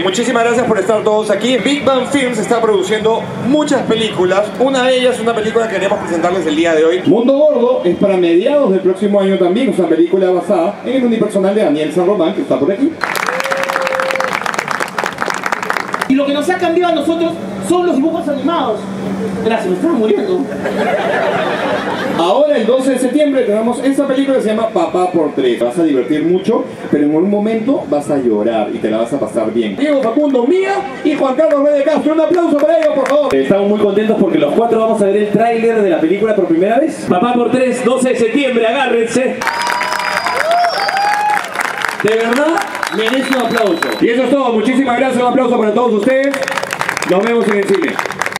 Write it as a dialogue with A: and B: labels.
A: Muchísimas gracias por estar todos aquí. Big Bang Films está produciendo muchas películas. Una de ellas es una película que queremos presentarles el día de hoy. Mundo Gordo es para mediados del próximo año también. Es una película basada en el unipersonal de Daniel San Román, que está por aquí.
B: Y lo que nos ha cambiado a nosotros son los dibujos animados. Gracias, me estaba muriendo.
A: Ahora el 12 de septiembre tenemos esta película que se llama Papá por 3. Vas a divertir mucho, pero en un momento vas a llorar y te la vas a pasar bien. Diego Facundo Mía y Juan Carlos Rey de Castro. Un aplauso para ellos, por favor.
C: Estamos muy contentos porque los cuatro vamos a ver el tráiler de la película por primera vez. Papá por 3, 12 de septiembre, agárrense. De verdad, merece un aplauso.
A: Y eso es todo. Muchísimas gracias. Un aplauso para todos ustedes. Nos vemos en el cine.